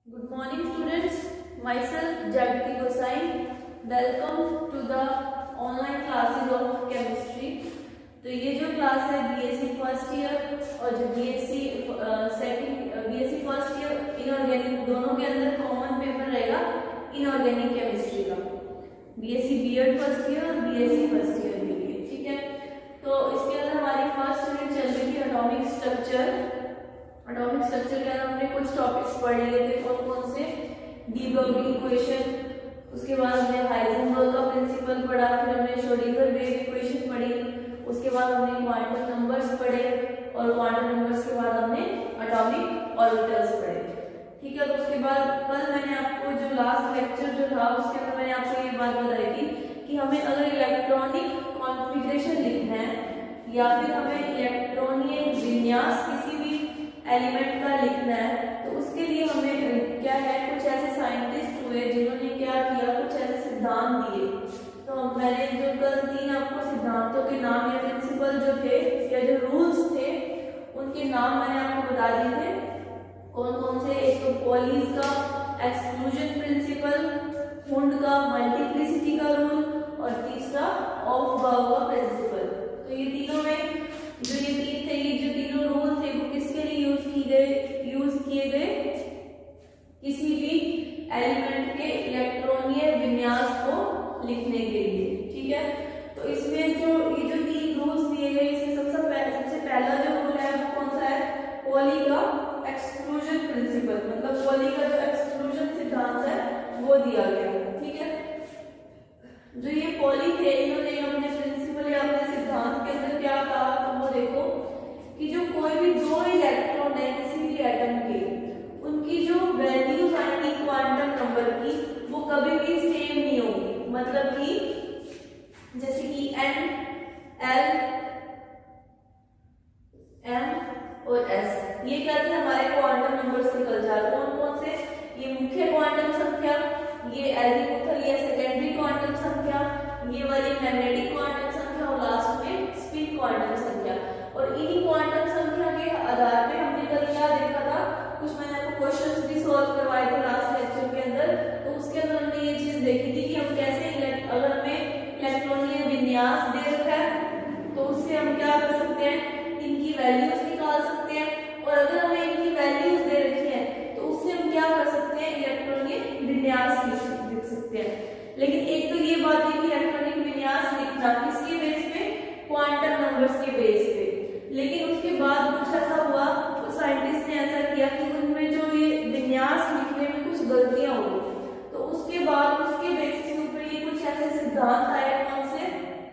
Good morning students, myself Jagti Gosai. Welcome to the online classes of chemistry. तो ये जो class है BSc first year और जो बीएससी फर्स्ट ईयर इनऑर्गेनिक दोनों के अंदर कॉमन पेपर रहेगा इनऑर्गेनिक केमिस्ट्री का, बीएससी बीएड फर्स्ट ईयर और बीएससी फर्स्ट ईयर के लिए, ठीक है। तो इसके अंदर हमारी फर्स्ट यूनिट चल रही थी एटॉमिक स्ट्रक्चर के अंदर हमने कुछ टॉपिक्स पढ़ लिए थे, कौन कौन से, डी ब्रोगली इक्वेशन, उसके बाद हमने हाइजेनबर्ग का प्रिंसिपल पढ़ा, फिर हमने श्रोडिंगर वेव इक्वेशन पढ़ी, उसके बाद हमने क्वांटम नंबर्स पढ़े और क्वांटम नंबर्स के बाद हमने एटॉमिक ऑर्बिटल्स पढ़े, ठीक है। तो उसके बाद कल मैंने आपको जो लास्ट लेक्चर जो था उसके अंदर मैंने आपको ये बात बताई थी कि हमें अगर इलेक्ट्रॉनिक कॉन्फ़िगरेशन लिखना है या फिर हमें इलेक्ट्रॉनीय विन्यास किसी भी एलिमेंट का लिखना है तो उसके लिए हमें क्या है, कुछ ऐसे साइंटिस्ट हुए जिन्होंने क्या किया, कुछ ऐसे सिद्धांत दिए। तो मैंने जो कल 3 आपको सिद्धांतों के नाम या प्रिंसिपल जो थे या जो रूल्स थे उनके नाम मैंने आपको बता दिए थे, कौन कौन से। एक तो पॉलीज का एक्सक्लूजन प्रिंसिपल, हुंड का मल्टीप्लिसिटी का रूल और तीसरा ऑफ बाउ का प्रिंसिपल। तो ये तीनों में जो ये तीन थे, ये जो तीनों रूल थे वो किसके लिए यूज किए गए, किसी भी एलिमेंट के इलेक्ट्रॉनीय विन्यास को लिखने के लिए, ठीक है। तो इसमें जो ये जो 3 रूल्स दिए गए, इसमें सबसे पहला जो रूल है वो कौन सा है, पॉली का एक्सक्लूजन प्रिंसिपल, मतलब पॉली का जो एक्सक्लूजन सिद्धांत है वो दिया गया, ठीक है। जो ये पॉली थे इन्होंने अपने प्रिंसिपल या अपने सिद्धांत के अंदर क्या कहा, तो वो देखो कि जो कोई भी 2 इलेक्ट्रॉन है किसी भी एटम के, उनकी जो वैल्यूज आएंगी क्वांटम नंबर की वो कभी भी सेम नहीं होगी। मतलब कि जैसे कि n, l, m और s ये क्या थे, हमारे क्वांटम नंबर्स निकल जाते हैं। कौन कौन से, ये मुख्य क्वांटम संख्या, ये एजीमुथल या सेकेंडरी क्वांटम संख्या, ये वाली मैग्नेटिक क्वांटम संख्या और लास्ट में स्पिन क्वांटम संख्या। और इन्हीं क्वांटम संख्या के आधार पे हमने कल क्या देखा था, कुछ मैंने आपको क्वेश्चंस भी सॉल्व करवाए थे लास्ट लेक्चर के अंदर। तो उसके अंदर हमने ये चीज देखी थी कि हम कैसे अगर हमें इलेक्ट्रॉनीय विन्यास दे रखा है तो उससे हम क्या कर सकते हैं, इनकी वैल्यूज निकाल सकते हैं। और अगर हमें इनकी वैल्यूज दे रखी है तो उससे हम क्या कर सकते हैं, इलेक्ट्रॉनीय विन्यास लिख सकते हैं। लेकिन एक तो ये बात है कि इलेक्ट्रॉनिक विन्यास लिखना किसके बेस पे, क्वांटम नंबर्स के बेस पे। लेकिन उसके बाद कुछ ऐसा हुआ, तो साइंटिस्ट ने ऐसा किया कि उनमें जो ये विन्यास लिखने में कुछ गलतियां हो गई, तो उसके बाद उसके बेसिस के ऊपर ये कुछ ऐसे सिद्धांत आए, कौन से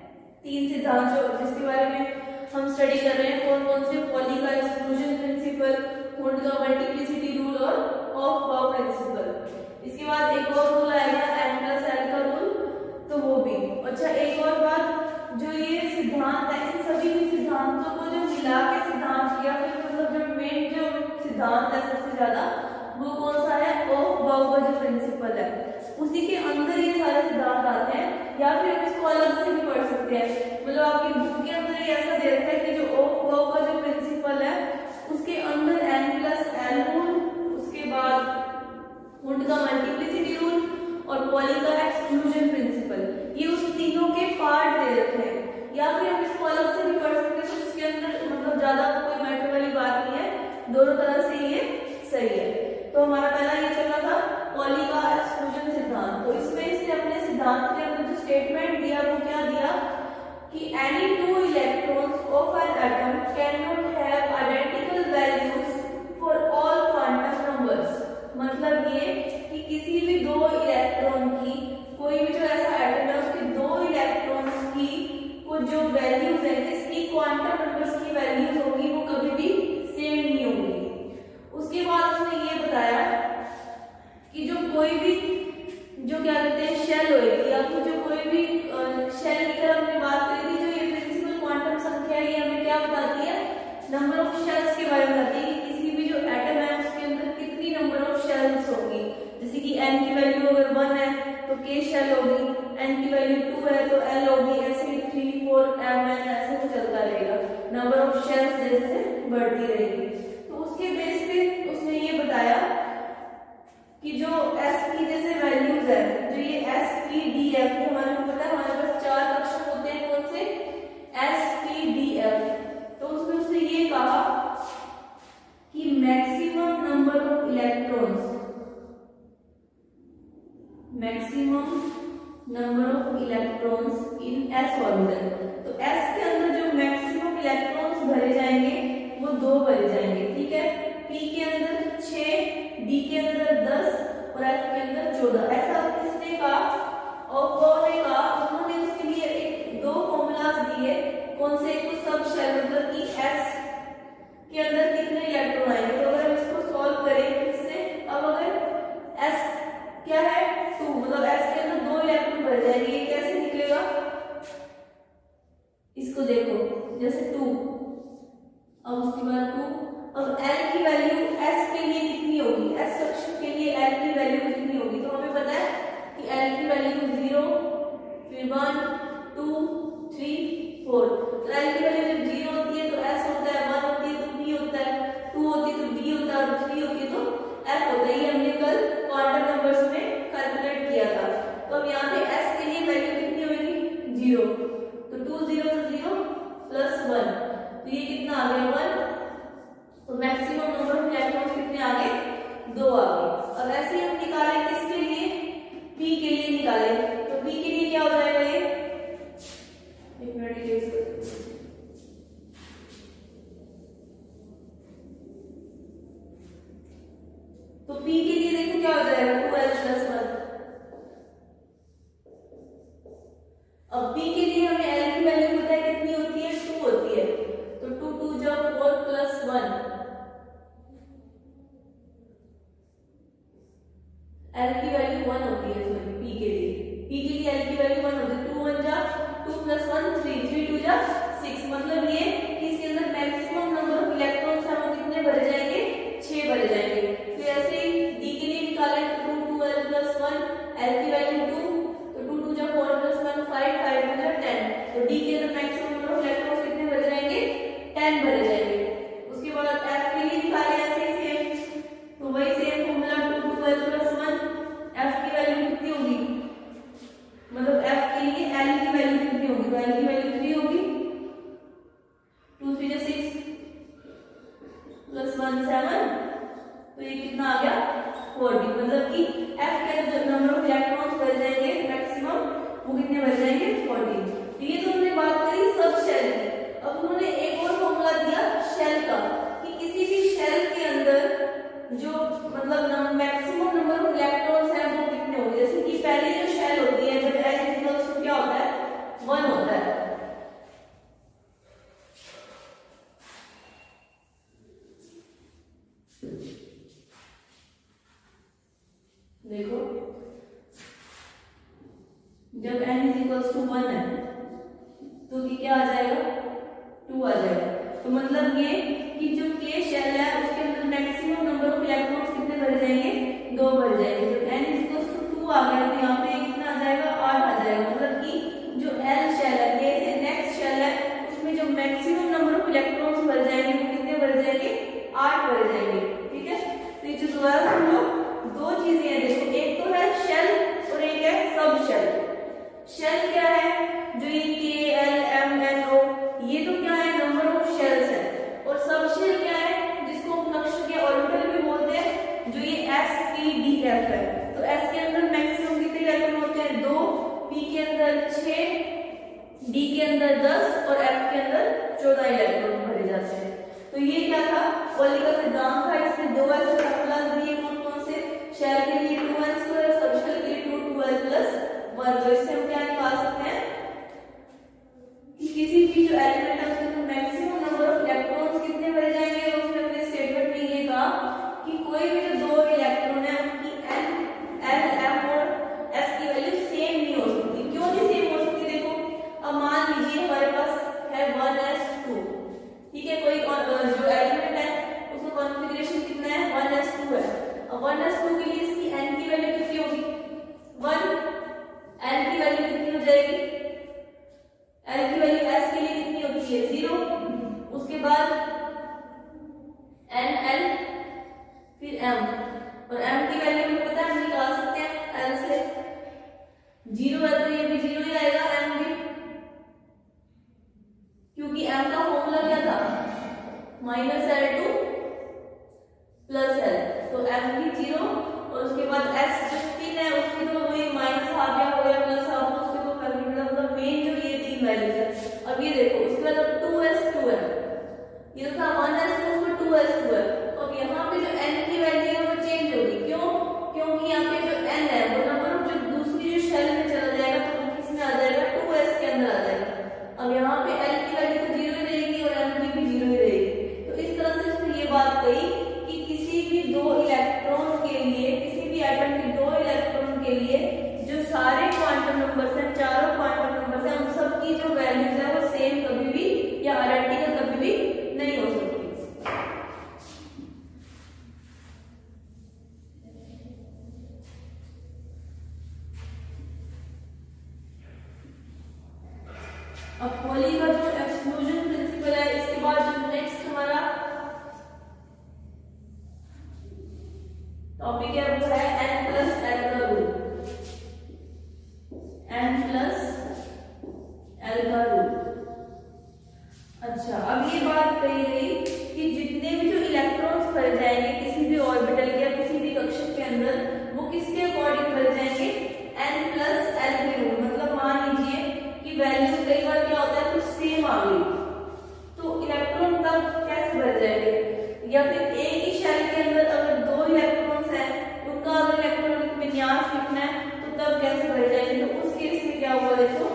3 सिद्धांत जो जिसके बारे में हम स्टडी कर रहे हैं, कौन कौन से, पॉली का एक्सक्लूजन प्रिंसिपल, हुंड का मल्टीप्लिसिटी रूल और ऑफ बाउ प्रिंसिपल। इसके बाद एक और रूल आएगा n+l का रूल, तो वो भी। अच्छा एक और बात, जो ये सिद्धांत है इन सभी सिद्धांतों को जो मिला के सिद्धांत किया, फिर मतलब जो मेन जो सिद्धांत है सबसे ज्यादा वो कौन सा है, ऑफ बाउ का जो प्रिंसिपल है, उसी के अंदर ये सारे सिद्धांत आते हैं। या फिर हम इसको अलग से भी पढ़ सकते हैं, मतलब आपकी बुक के अंदर ये ऐसा दे रखा है कि जो ऑफ बाउ का जो प्रिंसिपल है उसके अंदर n+l रूल, उसके बाद हुंड का मल्टीप्लिसिटी रूल और पॉली का एक्सक्लूजन प्रिंसिपल, ये उस तीनों के पार्ट दे रखे हैं। या फिर हम इसको अलग से भी पढ़ सकते हैं, तो उसके अंदर मतलब ज्यादा कोई मैटर वाली बात नहीं है, दोनों तरह से ये सही है। तो हमारा पहला ये चला था पॉली का एक्सक्लूजन सिद्धांत। तो इसमें इसने अपने सिद्धांत के अंदर जो स्टेटमेंट दिया वो क्या दिया कि any 2 electrons of an atom cannot have identical values for all quantum numbers। मतलब ये कि किसी भी 2 इलेक्ट्रॉन की, कोई भी जो ऐसा एटम है उसके 2 इलेक्ट्रॉन्स की को जो वैल्यूज है, जिसकी क्वांटम नंबर्स की वैल्यूज होगी वो कभी भी सेम नहीं होगी। उसके बाद उसने ये बताया कि जो कोई भी जो क्या कहते हैं शेल होगी, या फिर जो कोई भी शेल की तरफ हमने बात करी थी, जो ये प्रिंसिपल क्वांटम संख्या है ये हमें क्या बताती है, नंबर ऑफ शेल्स के बारे में बताती है कि किसी भी जो एटम है उसके अंदर कितनी नंबर ऑफ शेल्स होगी। जैसे कि n की वैल्यू अगर 1 है तो k शेल होगी, n की वैल्यू 2 है तो l होगी, ऐसे 3, 4, mn ऐसे तो चलता रहेगा, नंबर ऑफ शेल्स जैसे बढ़ती रहेगी। तो उसके बेस पे उसने ये बताया जो s की जैसे वैल्यूज है, जो ये s p d f हमारे को पता है हमारे पास 4 कक्षक होते हैं, कौन से s p d f। तो उसमें उसने ये कहा कि maximum number of electrons, maximum number of electrons in s orbital. तो s के अंदर जो मैक्सिमम इलेक्ट्रॉन्स भरे जाएंगे वो 2 भरे जाएंगे, ठीक है। p के अंदर 6, d के अंदर 10 और f के अंदर 14। ऐसा किसने कहा और कौन ने कहा? उन्होंने उसके लिए एक 2 फॉर्मूलाज दिए, कौन से? एक तो सब शेल मतलब कि s के अंदर कितने इलेक्ट्रॉन आएंगे। तो अगर हम इसको सॉल्व करें इससे, अब अगर s क्या है 2, मतलब s के अंदर 2 इलेक्ट्रॉन भर जाएंगे, ये कैसे निकलेगा? इसको देखो जैसे 2, अब उसके बाद 2, अब L की वैल्यू S के लिए कितनी होगी? S कक्षक के लिए L की वैल्यू कितनी होगी? तो हमें पता है कि L की वैल्यू 0, फिर 1, 2, 3, 4। तो L की वैल्यू जब 0 होती है तो S होता है, 1 होती है तो P होता है, 2 होती है तो D होता है और 3 होती है तो F होता है। ये हमने कल क्वांटम नंबर्स में कैलकुलेट किया था। तो अब यहाँ पे S के लिए वैल्यू कितनी होगी? 0। तो 2 0 0 प्लस 1, तो ये कितना आ गया? 1। तो मैक्सिमम नंबर ऑफ इलेक्ट्रॉन्स कितने आ गए? 2 आ गए। अब ऐसे ही हम निकालें किसके लिए? P के लिए निकालें। तो P के लिए क्या हो जाएगा? ये एक मिनट तो P के लिए देखो क्या हो जाएगा? 2L + 1। अब P के लिए हमें L की वैल्यू पता है कितनी होती है? 2 होती है। तो 2 2 जा 4 + 1, L की वैल्यू 1 होती है। सॉरी P के लिए L की वैल्यू 1 होती है। 2 1 जा 2 + 1 3, 3 2 जा 6। मतलब ये इसके अंदर मैक्सिमम नंबर ऑफ इलेक्ट्रॉन्स हैं वो कितने भरे जाएंगे? 6 भरे जाएंगे। फिर ऐसे ही D के लिए निकालें 2 2L + 1, L की वैल्यू 2, तो 2 2 जा 4 + 1 5, 5 2 जा 10। तो D के अंदर मैक्सिमम नंबर ऑफ इलेक्ट्रॉन्स कितने भरे जाएंगे? 10 भरे जाएंगे। उसके बाद F के लिए निकालें ऐसे ही सेम, तो वही सेम फॉर्मूला 2 2L + 1, F की वैल्यू कितनी होगी? मतलब F के लिए L की वैल्यू कितनी होगी? तो L की वैल्यू 3 होगी। 2 3 जा 6 + 1 7, तो ये कितना आ गया? 40। मतलब कि F के जो नंबर ऑफ इलेक्ट्रॉन्स भर जाएंगे मैक्सिमम वो कितने भर जाएंगे? 40। ये तो हमने बात करी सब शेल की। अब उन्होंने एक और फॉर्मूला दिया शेल का, कि किसी भी शेल के अंदर जो मतलब मैक्सिमम नंबर ऑफ इलेक्ट्रॉन्स हैं वो कितने होंगे। जैसे कि पहली जो शेल होती है जब L = क्या होता है? 1 होता है। देखो जब n = 1 है तो कि क्या आ जाएगा? 2 आ जाएगा। तो मतलब ये कि जो K शेल है उसके अंदर मैक्सिमम नंबर ऑफ इलेक्ट्रॉन्स कितने भरे जाएंगे? 2 भर जाएंगे। जब n = 2 आ गया तो यहाँ पे कितना आ जाएगा? 8 आ जाएगा। मतलब कि जो L शेल है, K से नेक्स्ट शेल है, उसमें जो मैक्सिमम नंबर ऑफ इलेक्ट्रॉन्स भर जाएंगे वो कितने भर जाएंगे? 8 भर जाएंगे, ठीक है। तो ये जो दोबारा सुन लो, 2 चीजें हैं देखो, एक तो है शेल और एक है सब शेल। शेल क्या है? जो ये K L M N O, ये तो क्या है? नंबर ऑफ शेल्स है। और सब शेल क्या है? जिसको हम कक्षक या ऑर्बिटल भी बोलते हैं, जो ये S P D F है। तो S के अंदर मैक्सिमम कितने इलेक्ट्रॉन होते हैं? 2, P के अंदर 6, D के अंदर 10 और F के अंदर 14 इलेक्ट्रॉन भरे जाते हैं। तो ये क्या था? पॉली का सिद्धांत था। इसमें 2 ऐसे फॉर्मूलाज दिए, कौन कौन से? शेल के लिए 2n², सब शेल के लिए 2 2L + 1। तो इससे हम क्या निकाल सकते हैं कि किसी भी जो एलिमेंट है उसके अंदर मैक्सिमम नंबर ऑफ इलेक्ट्रॉन्स कितने भरे जाएंगे। और उसने अपने स्टेटमेंट में ये कहा कि कोई भी जो 2 इलेक्ट्रॉन है उनकी N L M और S की वैल्यू सेम नहीं हो सकती। क्यों नहीं सेम हो सकती? देखो अब मान लीजिए हमारे पास है 1s2, ठीक है। कोई जो एलिमेंट है उसका कॉन्फ़िगरेशन कितना है? 1s2 है। अब 1s2 के लिए इसकी N की वैल्यू कितनी होगी? 1। L की वैल्यू कितनी हो जाएगी? L की वैल्यू S के लिए कितनी होती है? 0। उसके बाद N L फिर M, और M की वैल्यू हमें पता है जीरो है तो ये भी जीरो ही आएगा, एम भी, क्योंकि एम का फॉर्मूला क्या था, minus L two plus L, तो एम भी जीरो, और उसके बाद एस 15 है उसकी तो वही माइनस हाफ या हो या प्लस हाफ, उसके तो करनी पड़ेगा, मतलब मेन जो ये तीन वैल्यूज है। अब ये देखो उसके बाद अब 2s 2 है, ये तो था 1s तो उसमें 2s 2 है, अब यहाँ पे जो n की वैल्यू है वो चेंज होगी, क्यों, क्योंकि यहाँ पे जो n है वो नंबर जो दूसरी जो शेल में चला जाएगा तो वो किसमें आ जाएगा, 2s के अंदर आ जाएगा। अब यहाँ पे l की वैल्यू तो जीरो ही रहेगी और m की भी जीरो ही रहेगी, तो इस तरह से उसने ये बात कही कि किसी भी दो इलेक्ट्रॉन के लिए, किसी भी एटम के दो इलेक्ट्रॉन के लिए जो सारे क्वांटम नंबर्स हैं, चारों क्वांटम नंबर्स हैं, उन सब की जो वैल्यूज है वो सेम कभी भी या आइडेंटिकल कभी भी नहीं हो सकती। अब पॉली का जो एक्सक्लूजन प्रिंसिपल है, इसके बाद जो नेक्स्ट हमारा टॉपिक है वो है n प्लस एल का रूल, n प्लस एल का रूल। अच्छा, अब ये बात कही गई कि जितने भी जो इलेक्ट्रॉन्स भरे जाएंगे किसी भी ऑर्बिटल के या किसी भी कक्षक के अंदर, वो किसके अकॉर्डिंग भरे जाएंगे, n प्लस एल के रूल। मतलब मान लीजिए कि वैल्यू कई बार क्या होता है कुछ सेम आ गई, तो इलेक्ट्रॉन तब कैसे भर जाएंगे, या फिर एक ही शेल के अंदर अगर दो इलेक्ट्रॉन्स हैं उनका अगर इलेक्ट्रॉनिक विन्यास लिखना है तो तब कैसे भर जाएंगे, तो उस केस में क्या होगा, देखो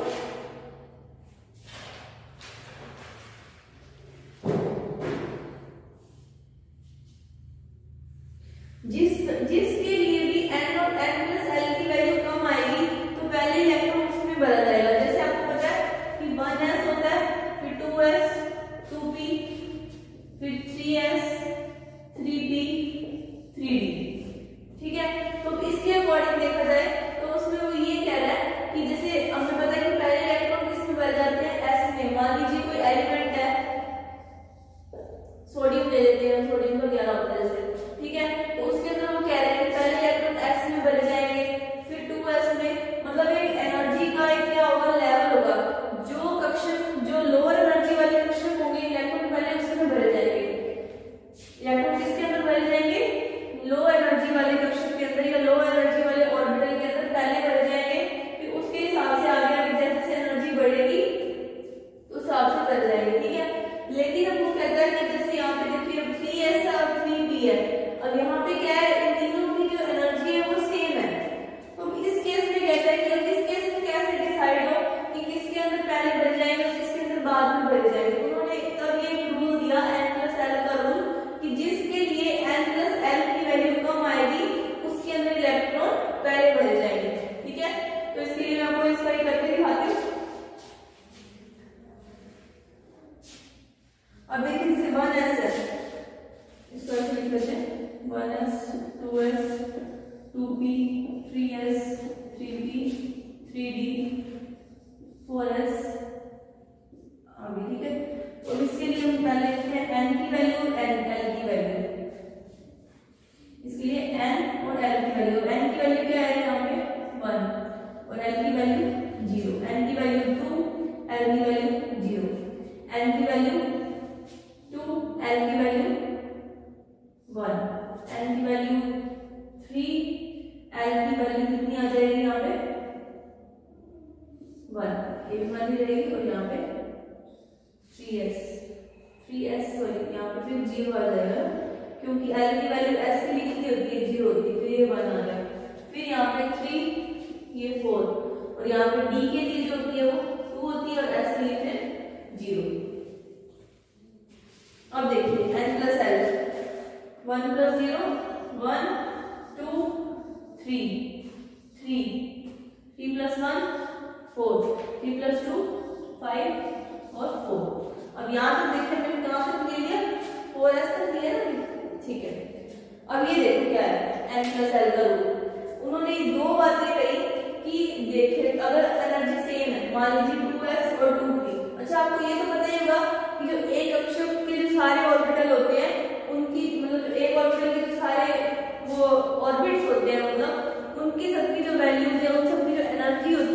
जिसके लिए भी n और n प्लस एल की वैल्यू कम आएगी तो पहले इलेक्ट्रॉन उसमें भरा जाएगा। जैसे आपको पता है कि 1s होता है, फिर 2s 2p, फिर 3s 3p 3d, ठीक है। तो इसके अकॉर्डिंग देखा जाए तो उसमें वो ये कह रहा है कि जैसे हमें पता है कि पहले इलेक्ट्रॉन किसमें भर जाते हैं, s में। मान लीजिए कोई एलिमेंट है, सोडियम ले लेते हैं, सोडियम का 11 होता है जैसे, ठीक है, तो उसके अंदर वो कह रहे हैं कि पहले इलेक्ट्रॉन s में भरे जाएंगे, फिर 2s में, मतलब एक एनर्जी का एक क्या होगा, लेवल होगा। जो कक्षक, जो लोअर एनर्जी वाले कक्षक होंगे, इलेक्ट्रॉन पहले उसमें भरे जाएंगे। इलेक्ट्रॉन किसके अंदर भरे जाएंगे, लो एनर्जी वाले कक्षक के अंदर या लो एनर्जी वाले ऑर्बिटल के अंदर पहले भरे जाएंगे, फिर उसके हिसाब से आगे आगे जैसे एनर्जी बढ़ेगी उस हिसाब से भर जाएंगे, ठीक है। लेकिन अब वो कहता है कि जैसे यहाँ पे देखिए 3s और 3p है, अब यहाँ पे क्या है, इन तीनों की जो एनर्जी है वो सेम है, तो इस केस में कहता है कि अब इस केस में कैसे डिसाइड हो कि किसके अंदर पहले भर जाएंगे और किसके अंदर बाद में भरे जाएंगे। उन्होंने तब ये रूल दिया n प्लस एल का रूल कि जिसके लिए n प्लस एल की वैल्यू कम आएगी उसके अंदर इलेक्ट्रॉन पहले भरे जाएंगे, ठीक है। तो इसके लिए मैं आपको इसका ही करके दिखाती हूँ। अब देखिए जैसे 1s है, इसको ऐसे लिख लेते हैं 1s 2s 2p 3s 3p 3d 4s आगे, ठीक है। तो इसके लिए हम पहले लिखते हैं n की वैल्यू n l की वैल्यू, इसके लिए n और l की वैल्यू, n की वैल्यू क्या है यहाँ पे 1 और l की वैल्यू 0, n की वैल्यू 2 l की वैल्यू 0, n की वैल्यू 2 l की वैल्यू 1, n की वैल्यू 3 l की वैल्यू कितनी आ जाएगी यहाँ पे 1, एक वाली रहेगी, और यहाँ पे 3s सॉरी यहाँ पे फिर 0 आ जाएगा, क्योंकि l की वैल्यू s के लिए कितनी होती है 0 होती है, फिर ये 1 आ गया, फिर यहाँ पे 3 ये 4, और यहाँ पे d के लिए जो होती है वो 2 होती है और s के लिए फिर 0। अब देखिए n plus L 1 plus 0 1 2 3 3 3 plus 1 4 3 plus 2 5 और 4। अब यहाँ तक देखिए मैंने कहाँ तक ले लिया 4s तक लिया ना, ठीक है। अब ये देखो क्या है n प्लस एल का रूल। उन्होंने दो बातें कही कि देखिए अगर एनर्जी सेम है, मान लीजिए 2s और 2p। अच्छा, आपको ये तो पता ही होगा कि जो एक कक्षक के जो सारे ऑर्बिटल होते हैं उनकी, मतलब एक ऑर्बिटल के जो सारे वो ऑर्बिट्स होते हैं, मतलब उनकी सबकी जो वैल्यूज है, उन सबकी जो एनर्जी होती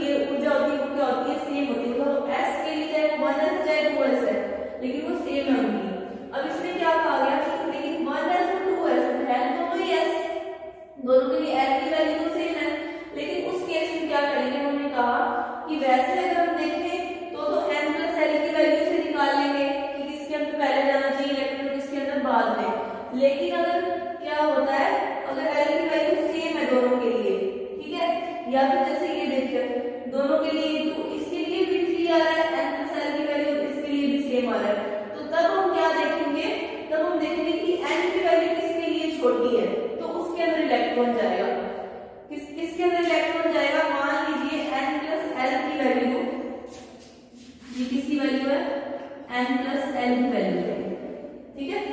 दोनों के लिए एल की वैल्यू तो सेम है, लेकिन उस केस में क्या करेंगे, उन्होंने कहा कि वैसे अगर हम देखें तो n प्लस एल की वैल्यू से निकाल लेंगे कि किसके अंदर पहले जाना चाहिए इलेक्ट्रॉन, किसके अंदर बाद में। लेकिन अगर क्या होता है, अगर एल की वैल्यू सेम है दोनों के लिए, ठीक है, या फिर जैसे ये देखिए दोनों के लिए, तो इसके लिए भी 3 आ रहा है, n प्लस एल की वैल्यू इसके लिए भी सेम आ रहा है, तो तब हम क्या देखेंगे, तब हम देखेंगे कि n की वैल्यू किसके लिए छोटी है, तो उसके अंदर इलेक्ट्रॉन जाएगा। किसके अंदर इलेक्ट्रॉन जाएगा, मान लीजिए n प्लस एल की वैल्यू, ये किसकी वैल्यू है, n प्लस एल की वैल्यू है, ठीक है,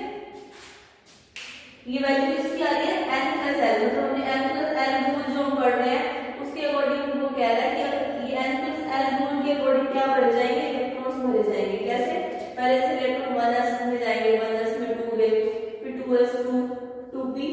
ये वैल्यू किसकी आ रही है, n प्लस एल, मतलब हमने n प्लस एल रूल जो हम पढ़ रहे हैं उसके अकॉर्डिंग वो कह रहा है कि ये n प्लस एल रूल के अकॉर्डिंग क्या भरे जाएंगे, इलेक्ट्रॉन्स भरे जाएंगे। कैसे, पहले से इलेक्ट्रॉन 1s में जाएंगे, 1s में 2 है, फिर 2s2 2p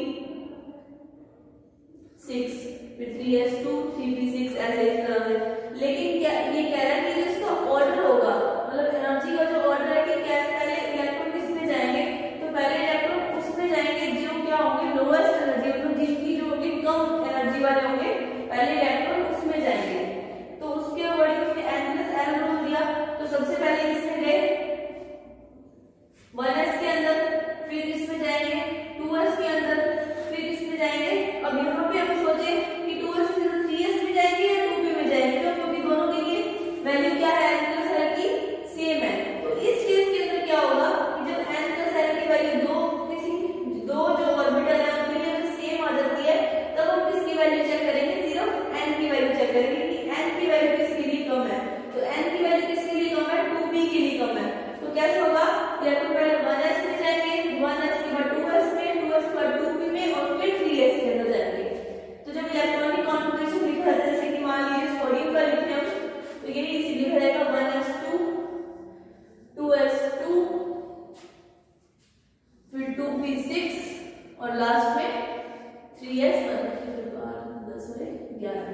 6, फिर 3s2 3p6, ऐसे इस तरह से। लेकिन क्या ये कह रहा है कि जो इसका ऑर्डर होगा, मतलब एनर्जी का जो ऑर्डर है कि क्या पहले इलेक्ट्रॉन किसमें जाएंगे, तो पहले इलेक्ट्रॉन उसमें जाएंगे जो क्या होंगे लोएस्ट एनर्जी, मतलब जिनकी जो होगी कम एनर्जी वाले होंगे, पहले इलेक्ट्रॉन उसमें जाएंगे। तो उसके अकॉर्डिंग उसने n प्लस एल रूल दिया, तो सबसे पहले किसमें गए 1s के अंदर, फिर इसमें जाएंगे 2s के अंदर, फिर इसमें जाएंगे। अब यहाँ पे हम सोचे कि 2s से 3s में जाएंगे या 2p में जाएंगे, क्योंकि दोनों के लिए वैल्यू क्या है, n प्लस एल की सेम है। तो इस केस के अंदर क्या होगा कि जब n प्लस एल की वैल्यू दो जो ऑर्बिटल है उनके लिए अगर सेम आ जाती है, तब हम किसकी वैल्यू चेक करेंगे, सिर्फ n की वैल्यू चेक करेंगे कि n की वैल्यू किसके लिए कम है। तो n की वैल्यू किसके लिए कम है, 2p के लिए कम है। तो कैसे होगा, या तो पहले 1s में जाएंगे, 1s के बाद 2s में, 2s के बाद 2p में, और फिर 3s के अंदर जाएंगे। तो जब इलेक्ट्रॉनिक कॉन्फ़िगरेशन लिखा जाता है, जैसे कि मान लीजिए सोडियम का लिखते हैं तो ये इसी लिखा जाएगा 1s2 2s2 फिर 2p6 और लास्ट में 3s1 10 में 11।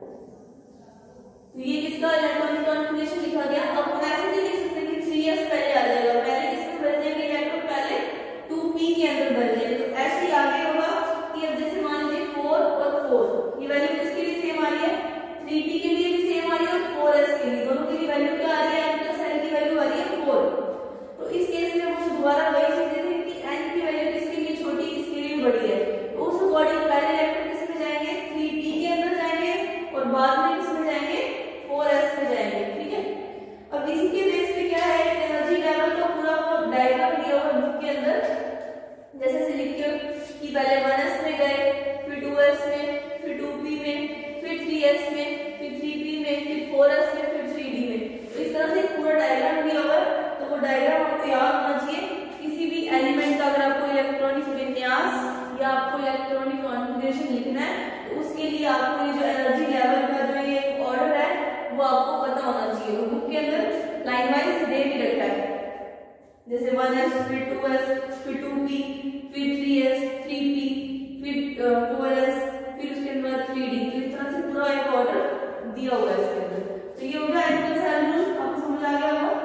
तो ये किसका इलेक्ट्रॉनिक कॉन्फ़िगरेशन लिखा गया। अब हम ऐसे नहीं लिख सकते कि 3s पहले आ जाएगा, पहले किसमें भर जाएंगे इलेक्ट्रॉन, पहले 2p के अंदर भर जाएंगे। तो ऐसे ही आगे होगा कि अब जैसे मान लीजिए 4 और 4, ये वैल्यू किसके लिए सेम आ रही है, 3p के लिए भी सेम आ रही है, और 4s के लिए, दोनों के लिए वैल्यू क्या आ रही है, n प्लस एल की वैल्यू आ रही है 4। तो इस केस में हम दोबारा वही चीज देखें कि n की वैल्यू किसके लिए छोटी, किसके लिए बड़ी है। तो उस अकॉर्डिंग पहले इलेक्ट्रॉन किसमें जाएंगे, 3p के अंदर जाएंगे, और बाद में किसमें जाएंगे, 4s में जाएंगे, ठीक है। अब इसी के बेस पे क्या है, एनर्जी लेवल का पूरा वो डायग्राम दिया हुआ बुक के अंदर, जैसे से लिखिए कि पहले 1s में गए, फिर 2s में, फिर 2p में, फिर 3s में, फिर 3p में, फिर 4s में, फिर 3d में। तो इस तरह से पूरा डायग्राम दिया हुआ है। तो वो डायग्राम आपको याद होना चाहिए। किसी भी एलिमेंट का अगर आपको इलेक्ट्रॉनिक विन्यास या आपको इलेक्ट्रॉनिक कॉन्फ़िगरेशन लिखना है, तो उसके लिए आपको ये जो एनर्जी लेवल का जो ये ऑर्डर है वो आपको पता होना चाहिए। वो बुक के अंदर लाइन वाइज दे भी रखा है, जैसे 1s फिर 2s फिर 2p फिर 3s 3p फिर 4s फिर उसके बाद 3d। तो इस तरह से पूरा एक ऑर्डर दिया हुआ है इसके अंदर। तो ये होगा n प्लस एल रूल, आपको समझ आ गया होगा।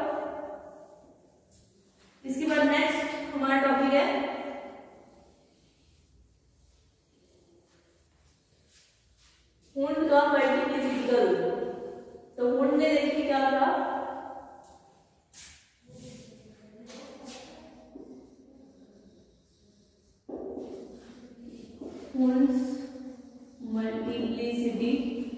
इसके बाद नेक्स्ट हमारा टॉपिक है हुंड का मल्टीप्लिसिटी का रूल। तो हुंड ने देखिए क्या कहा, हुंड्स मल्टीप्लिसिटी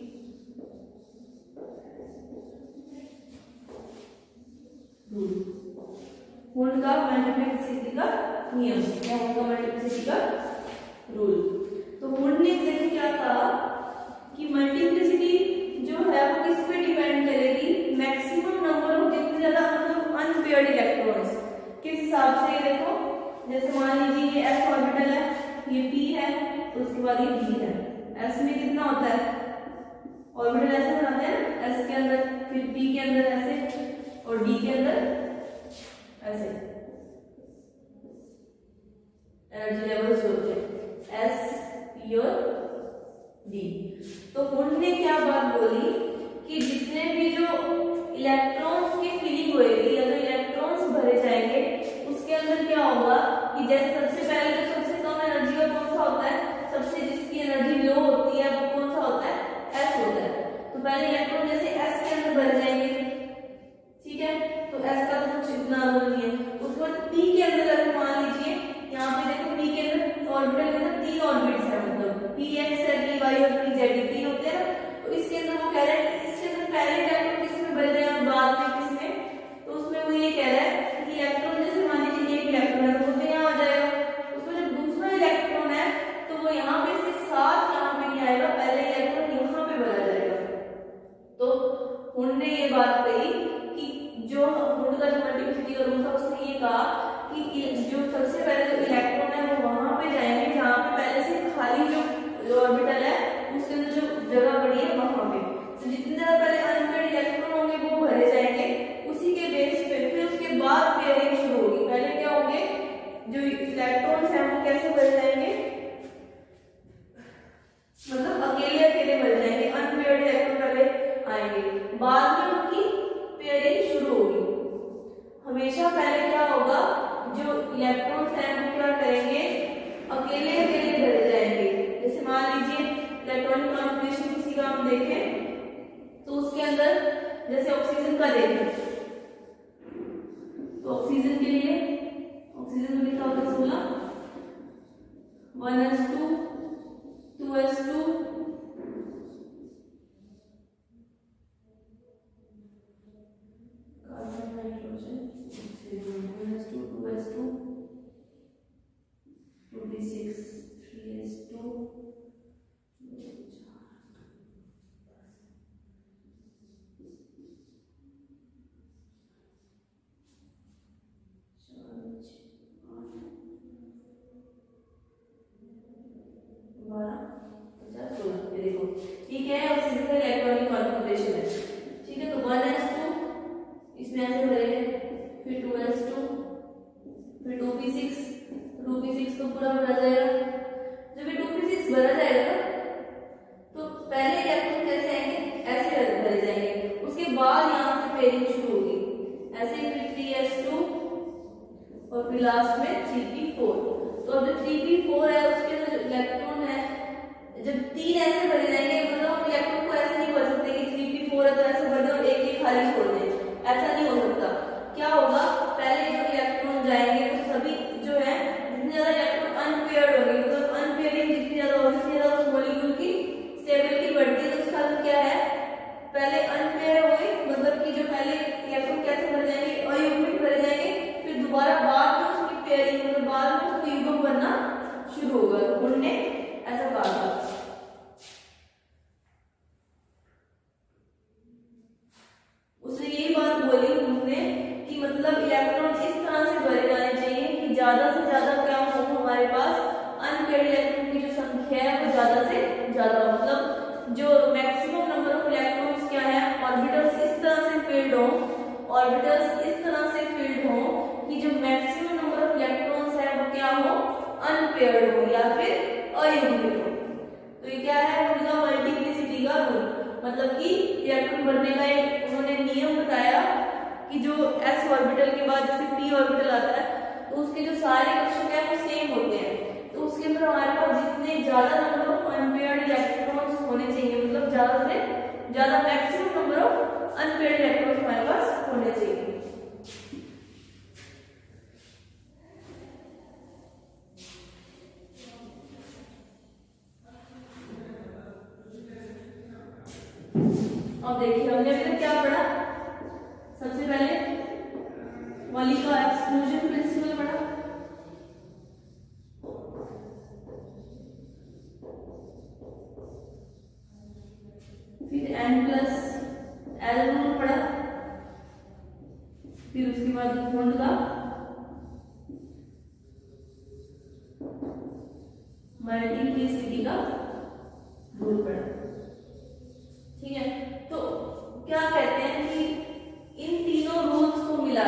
रूल, हुंड का मल्टीप्लिसिटी का नियम, क्या हुंड का मल्टीप्लिसिटी का रूल। तो हुंड ने देखिए क्या कहा कि मल्टीप्लिसिटी जो है वो किस पे डिपेंड करेगी, मैक्सिमम नंबर ऑफ जितने ज्यादा मतलब अनपेयर्ड इलेक्ट्रॉन्स किस हिसाब से। देखो जैसे मान लीजिए ये s ऑर्बिटल है, ये p है, तो उसके बाद ये d है। s में कितना होता है, ऑर्बिटल ऐसे बनाते हैं s के अंदर, फिर p के अंदर ऐसे, और d के अंदर ऐसे। एनर्जी लेवल्स होते हैं s p और d। तो हुंड ने क्या बात बोली कि जितने भी जो इलेक्ट्रॉन्स की फिलिंग होगी या जो इलेक्ट्रॉन्स भरे जाएंगे उसके अंदर क्या होगा कि जैसे सबसे पहले जो सबसे कम एनर्जी का कौन सा होता है, सबसे जिसकी एनर्जी ने ये बात कही कि जो वुड का जो मल्टीप्लिसिटी का रूल था उसने ये कहा कि जो सबसे पहले जो इलेक्ट्रॉन है वो वहां पे जाएंगे जहां पे पहले से खाली जो ऑर्बिटल है उसके अंदर जो जगह पड़ी है वहां पे। तो जितने ज्यादा पहले अनपेयर्ड इलेक्ट्रॉन होंगे वो भरे जाएंगे, उसी के बेस पे फिर उसके बाद पेयरिंग शुरू होगी। पहले क्या होंगे, जो इलेक्ट्रॉन्स हैं वो कैसे भर जाएंगे, मतलब अकेले अकेले भर जाएंगे, अनपेयर्ड इलेक्ट्रॉन पहले आएंगे, बाद में उनकी पेयरिंग शुरू होगी। हमेशा पहले क्या होगा, जो इलेक्ट्रॉन्स हैं वो क्या करेंगे, अकेले अकेले भरे जाएंगे। जैसे मान लीजिए इलेक्ट्रॉनिक कॉन्फ़िगरेशन किसी का हम देखें तो उसके अंदर जैसे ऑक्सीजन का देखें तो ऑक्सीजन के लिए ऑक्सीजन में लिखा होता है 1s2 2s2 carbon nitrogen 1s2 2s2 2d6 3s2 देखो ये क्या है, ऑक्सीजन का इलेक्ट्रॉनिक कॉन्फ़िगरेशन है, ठीक है। तो 1s2 इसमें ऐसे भरेंगे, फिर 2s2 फिर 2p6 तो पूरा भरा जाएगा। जब ये 2p6 भरा जाएगा तो पहले इलेक्ट्रॉन कैसे आएंगे, ऐसे भरे जाएंगे, उसके बाद यहाँ से पेयरिंग शुरू होगी ऐसे, फिर 3s2 और फिर लास्ट में 3p4। तो अब जो 3p4 है उसके अंदर जो इलेक्ट्रॉन है, जब 3 ऐसे भरे जाएंगे, मतलब हम इलेक्ट्रॉन को ऐसे नहीं भर सकते कि 3p4 है तो ऐसे भर दें और एक खाली छोड़ दें, ऐसा नहीं हो सकता। क्या होगा, पहले जो इलेक्ट्रॉन जाएंगे तो सभी जो है जितने ज्यादा इलेक्ट्रॉन अनपेयर्ड होंगे, मतलब अनपेयरिंग जितनी ज्यादा होगी उतनी ज्यादा उस मॉलिक्यूल की स्टेबिलिटी बढ़ती है। तो इसका मतलब क्या है, पहले अनपेयर होंगे, मतलब कि जो पहले इलेक्ट्रॉन कैसे भर जाएंगे, अयुग्मित भरे जाएंगे, फिर दोबारा बाद में उसकी पेयरिंग, मतलब बाद में उसको युग्म बनना शुरू होगा। तो उन्होंने ऐसा कहा था। उसने यही बात बोली उन्होंने कि मतलब इलेक्ट्रॉन इस तरह से भरे जाने चाहिए कि ज्यादा से ज्यादा क्या हो, हमारे पास अनपेयर्ड इलेक्ट्रॉन की जो संख्या है वो ज्यादा से ज्यादा, मतलब जो मैक्सिमम नंबर ऑफ इलेक्ट्रॉन्स क्या है, ऑर्बिटल्स इस तरह से फिल्ड हो, ऑर्बिटल्स इस तरह से फिल्ड हो कि जो मैक्सिमम नंबर ऑफ इलेक्ट्रॉन्स है वो क्या हो, अनपेयर्ड हो या फिर अयुग्मित हो। तो ये क्या है, उनका मल्टीप्लिसिटी का रूल, मतलब कि इलेक्ट्रॉन भरने का एक उन्होंने नियम बताया कि जो s ऑर्बिटल के बाद जैसे p ऑर्बिटल आता है तो उसके जो सारे कक्षक हैं वो सेम होते हैं। तो उसके अंदर हमारे पास जितने ज्यादा नंबर ऑफ अनपेयर्ड इलेक्ट्रॉन्स होने चाहिए, मतलब ज्यादा से ज्यादा maximum number of unpaired electrons हमारे पास होने चाहिए। अब देखिए हमने अभी तक क्या पढ़ा, सबसे पहले मॉली का एक्सक्लूजन प्रिंसिपल पढ़ा, फिर n+l रूल पढ़ा, फिर उसके बाद बॉन्ड का मल्टीप्लिसिटी का रूल पढ़ा, ठीक है। तो क्या कहते हैं कि इन तीनों रूल्स को मिला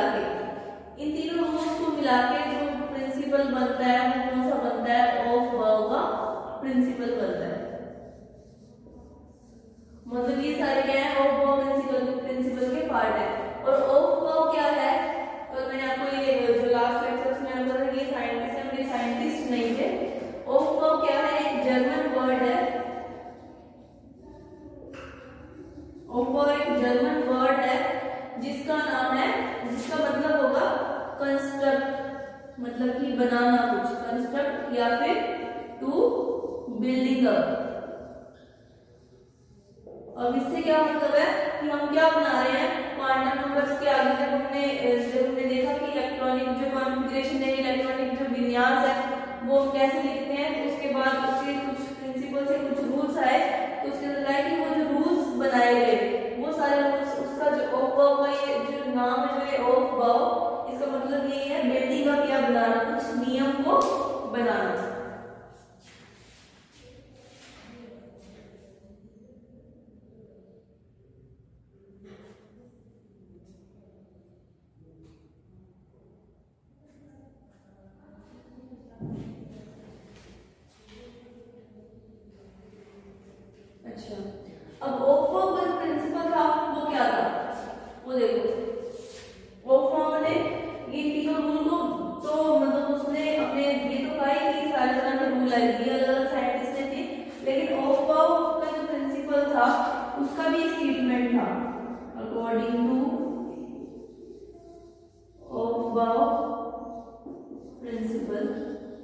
के जो प्रिंसिपल बनता है वो कौन सा बनता है, ऑफ बर्ग का प्रिंसिपल बनता है। मतलब ये सारे क्या है, ऑफ बर्ग प्रिंसिपल के पार्ट है। और ऑफ बर्ग क्या है, और मैंने आपको ये जो लास्ट लेक्चर में आपको बताया ये साइंटिस्ट है, मेरे साइंटिस्ट नहीं थे। ऑफ बर्ग क्या है, एक जर्मन वर्ड है, ऑफ एक जर्मन वर्ड है जिसका नाम है, जिसका मतलब होगा कंस्ट्रक्ट, मतलब कि बनाना कुछ, कंस्ट्रक्ट या फिर टू बिल्डिंग अप। अब इससे क्या मतलब है कि हम क्या बना रहे हैं, क्वांटम नंबर्स के आगे जब हमने देखा कि इलेक्ट्रॉनिक जो कॉन्फ़िगरेशन है, इलेक्ट्रॉनिक जो विन्यास है वो कैसे लिखते हैं, तो उसके बाद उसके कुछ प्रिंसिपल से कुछ रूल्स आए, तो उसके अंदर कि वो जो रूल्स बनाए गए वो सारे रूल्स, उसका अच्छा, अब ओफम का प्रिंसिपल था वो क्या था, वो देखो ओफम ने ये तीनों रूल को तो मतलब उसने अपने ये तो कहा ही कि सारे तरह के रूल आए दिए अलग अलग साइंटिस्ट ने थे, लेकिन ओफम का जो प्रिंसिपल था उसका भी एक स्टेटमेंट था, अकॉर्डिंग टू ओफम प्रिंसिपल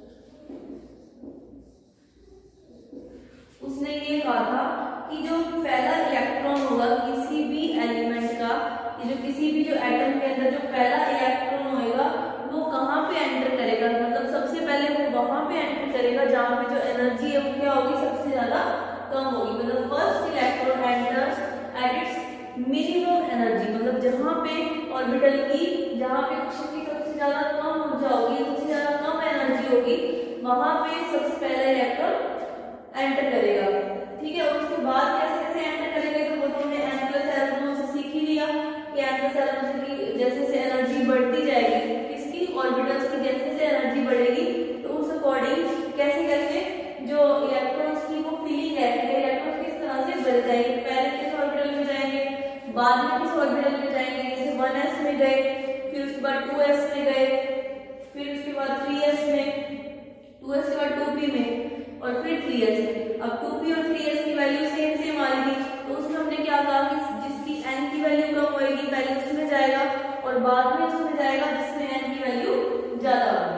उसने ये कहा था कि जो पहला इलेक्ट्रॉन होगा किसी भी एलिमेंट का, ये जो किसी भी जो एटम के अंदर जो पहला इलेक्ट्रॉन होएगा वो कहाँ पे एंटर करेगा, मतलब सबसे पहले वो वहां पे एंटर करेगा जहां पे जो एनर्जी है वो क्या होगी, सबसे ज्यादा कम होगी, मतलब first electron enters at its minimum energy, मतलब जहां पे ऑर्बिटल की जहां पे कक्षक की सबसे ज्यादा कम ऊर्जा होगी, सबसे ज्यादा कम एनर्जी होगी, वहां पे सबसे पहले इलेक्ट्रॉन एंटर करेगा। ठीक है, और उसके बाद कैसे कैसे एंटर करेंगे तो वो तो हमने n+l रूल से सीख ही लिया कि n+l रूल की जैसे से एनर्जी बढ़ती जाएगी, किसकी ऑर्बिटल्स की जैसे जैसे एनर्जी बढ़ेगी तो उस अकॉर्डिंग कैसे कैसे जो इलेक्ट्रॉन्स की वो फीलिंग है कि इलेक्ट्रॉन्स किस तरह से बढ़ जाएंगे, पहले किस ऑर्बिटल में जाएंगे, बाद में किस ऑर्बिटल में जाएंगे, जैसे 1s में गए, फिर उसके बाद 2s में गए, फिर उसके बाद 3s में, 2s के बाद 2p में और फिर 3s में। अब 2p और 3s की वैल्यू सेम सेम आ रही थी तो उसमें हमने क्या कहा कि जिसकी n की वैल्यू कम होगी पहले उसमें जाएगा और बाद में उसमें जाएगा जिसमें n की वैल्यू ज्यादा होगी।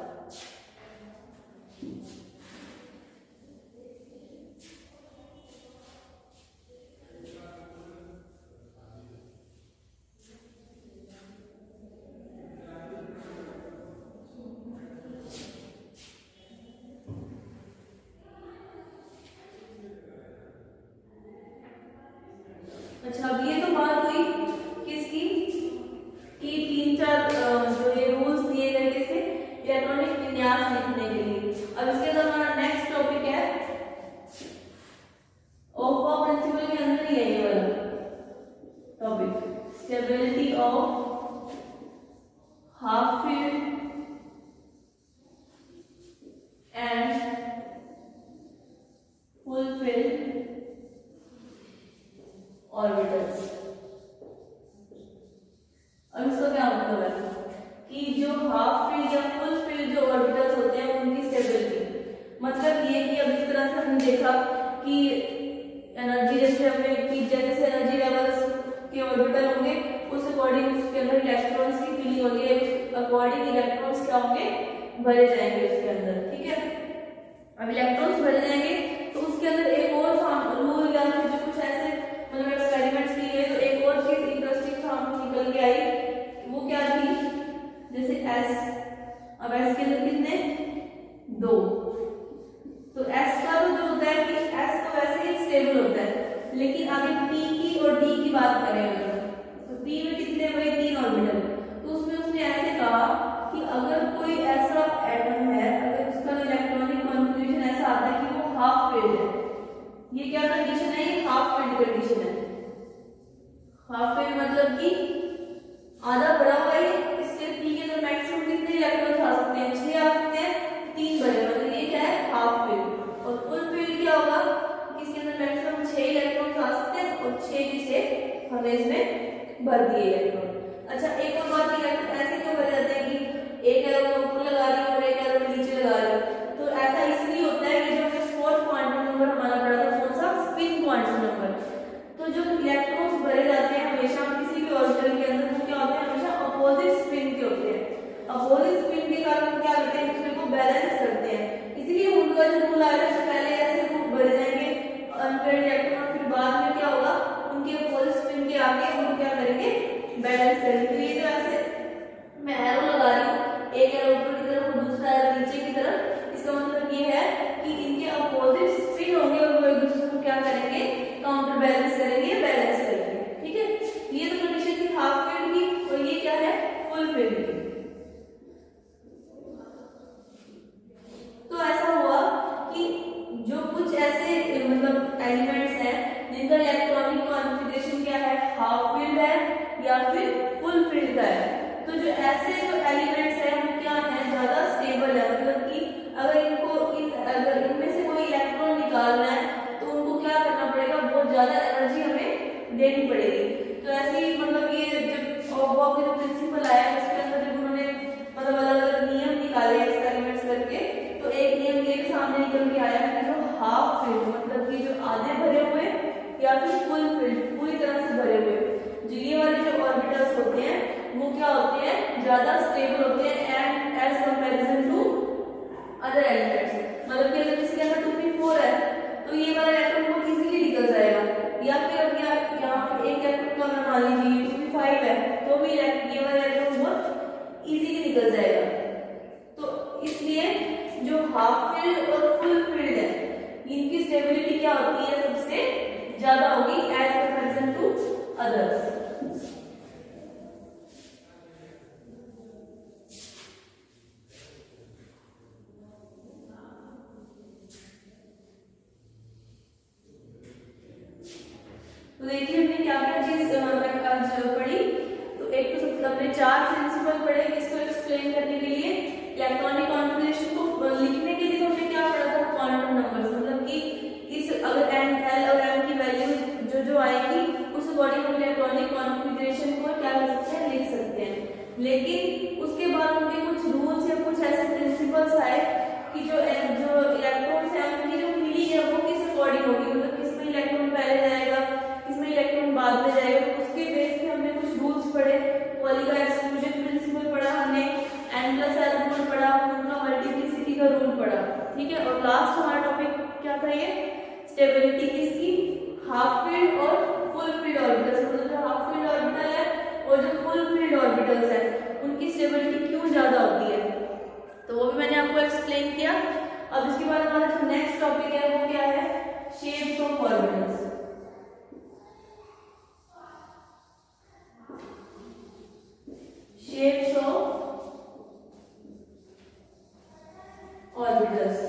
अच्छा, अब ये तो बात हुई किसकी कि तीन चार जो ये रूल्स दिए गए किसके इलेक्ट्रॉनिक विन्यास लिखने के लिए। अब इसके अंदर हमारा नेक्स्ट टॉपिक है ओफम प्रिंसिपल के अंदर ही है ये वाला topic, stability of half filled and full filled orbitals. अब इसका क्या मतलब है कि जो हाफ फील्ड या फुल फील्ड जो ऑर्बिटल्स होते हैं उनकी स्टेबिलिटी, मतलब ये कि अब इस तरह से हमने देखा कि एनर्जी जैसे हमने कि जैसे एनर्जी लेवल्स के ऑर्बिटल होंगे उस अकॉर्डिंग उसके अंदर इलेक्ट्रॉन्स की फीलिंग होगी, उस अकॉर्डिंग इलेक्ट्रॉन्स क्या होंगे, भरे जाएंगे उसके अंदर। ठीक है, अब इलेक्ट्रॉन्स भरे जाएंगे तो उसके अंदर एक और रूल या फिर जो कुछ ऐसे मतलब एक्सपेरिमेंट्स किए तो एक और चीज इंटरेस्टिंग निकल के आई, वो क्या थी, जैसे S, अब S के अंदर कितने, 2, तो S का तो जो होता है कि S तो वैसे ही स्टेबल होता है, लेकिन आगे P की और D की बात करें अगर तो P में कितने भाई 3 ऑर्बिटल, तो उसमें उसने ऐसे कहा कि अगर कोई ऐसा एटम है अगर उसका इलेक्ट्रॉनिक कॉन्फ़िगरेशन ऐसा आता है कि वो हाफ फील्ड है, ये क्या कंडीशन है, ये हाफ फील्ड कंडीशन है। हाफ फील्ड मतलब कि आधा भरा हुआ है, इसके पी के अंदर मैक्सिमम कितने इलेक्ट्रॉन्स आ सकते हैं, 6 आ सकते हैं, 3 भरे, मतलब ये क्या है, हाफ फील्ड। और फुल फील्ड क्या होगा, इसके अंदर मैक्सिमम 6 इलेक्ट्रॉन्स आ सकते हैं और 6 की 6 हमने इसमें भर दिए इलेक्ट्रॉन। अच्छा, एक और बात, इलेक्ट्रॉन ऐसे क्यों भरे जाते हैं कि एक है वो ऊपर लगा रही है और एक है वो नीचे लगा रही है, तो ऐसा इसलिए होता है कि जो हमें फोर्थ क्वांटम नंबर हमारा पड़ा था कौन सा, स्पिन क्वांटम नंबर, तो जो इलेक्ट्रॉन्स भरे जाते हैं हमेशा किसी भी ऑर्बिटल के अंदर वो क्या होते हैं, हमेशा अपोजिट स्पिन के होते हैं। अपोजिट स्पिन के कारण क्या करते हैं, दूसरे को बैलेंस करते हैं, इसलिए उनका जो रूल आया है पहले ऐसे रूल भरे जाएंगे अनपेयर्ड इलेक्ट्रॉन, फिर बाद में क्या होगा, उनके अपोजिट स्पिन के आगे उनको क्या करेंगे, बैलेंस करेंगे। तो ये जो ऐसे मैं एरो लगा रही हूँ, एक एरो ऊपर की तरफ और दूसरा एरो नीचे की तरफ, इसका मतलब ये है कि इनके अपोजिट स्पिन होंगे और वो एक दूसरे को क्या करेंगे, काउंटर बैलेंस करेंगे, बैलेंस करेंगे। ठीक है, ये तो कंडीशन थी हाफ फील्ड की और ये क्या है, फुल फील्ड की। तो ऐसा हुआ कि जो कुछ ऐसे मतलब एलिमेंट्स हैं जिनका इलेक्ट्रॉनिक कॉन्फ़िगरेशन क्या है, हाफ फील्ड है या फिर फुल फील्ड का है, तो जो ऐसे जो एलिमेंट्स हैं वो क्या है, ज्यादा स्टेबल है, मतलब कि अगर इनको अगर इनमें से कोई इलेक्ट्रॉन निकालना है तो उनको क्या करना पड़ेगा, ज्यादा एनर्जी हमें देनी पड़ेगी। तो ऐसे ही मतलब ये जब बॉक का जो प्रिंसिपल आया उसके अंदर जब उन्होंने मतलब अलग अलग नियम निकाले एक्सपेरिमेंट्स करके, तो एक नियम ये सामने निकल के आया कि जो हाफ फिल्ड मतलब कि जो आधे भरे हुए या फिर फुल फिल्ड पूरी तरह से भरे हुए, जो ये वाले जो ऑर्बिटल्स होते हैं वो क्या होते हैं, ज्यादा स्टेबल होते हैं and as comparison to other elements. मतलब कि अगर किसी के अंदर 2p4 है तो ये वाला इलेक्ट्रॉन बहुत इजीली निकल जाएगा, या फिर अब यहाँ पर एक इलेक्ट्रॉन का अगर मान लीजिए 2p5 है तो भी ये वाला इलेक्ट्रॉन बहुत इजीली निकल जाएगा। तो इसलिए जो हाफ फील्ड और फुल फील्ड है इनकी स्टेबिलिटी क्या होती है, सबसे ज्यादा होगी एज कंपैरिजन टू अदर्स। तो देखिए हमने क्या क्या चीज आज पढ़ी। तो एक तो हमने 4 प्रिंसिपल पढ़े इसको एक्सप्लेन करने के लिए। इलेक्ट्रॉनिक कॉन्फिगरेशन को लिखने के लिए तो हमने क्या पढ़ा था, क्वांटम नंबर्स, मतलब कि इस अगर n l और m की वैल्यू जो आएगी उस अकॉर्डिंग हम इलेक्ट्रॉनिक कॉन्फिगरेशन को क्या कर सकते हैं, लिख सकते हैं। लेकिन उसके बाद उनके कुछ रूल्स या कुछ ऐसे प्रिंसिपल्स आए कि जो इलेक्ट्रॉन्स है उनकी जो फीलिंग है वो किस अकॉर्डिंग होगी, मतलब किसमें इलेक्ट्रॉन पहले जाएगा किसमें इलेक्ट्रॉन बाद में जाएगा। उसके बेस पे हमने कुछ रूल्स पढ़े, पॉली का एक्सक्लूजन प्रिंसिपल पढ़ा हमने, n+l रूल पढ़ा, उनका मल्टीप्लिसिटी का रूल पढ़ा, ठीक है। और लास्ट हमारा टॉपिक क्या था, ये स्टेबिलिटी किसकी, हाफ फील्ड और फुल फील्ड ऑर्बिटल्स, मतलब जो हाफ फील्ड ऑर्बिटल है और जो फुल फील्ड ऑर्बिटल्स है उनकी स्टेबिलिटी क्यों ज्यादा होती है, तो वो भी मैंने आपको एक्सप्लेन किया। अब इसके बाद हमारा जो नेक्स्ट टॉपिक है वो क्या है, shapes of orbitals. Shapes of orbitals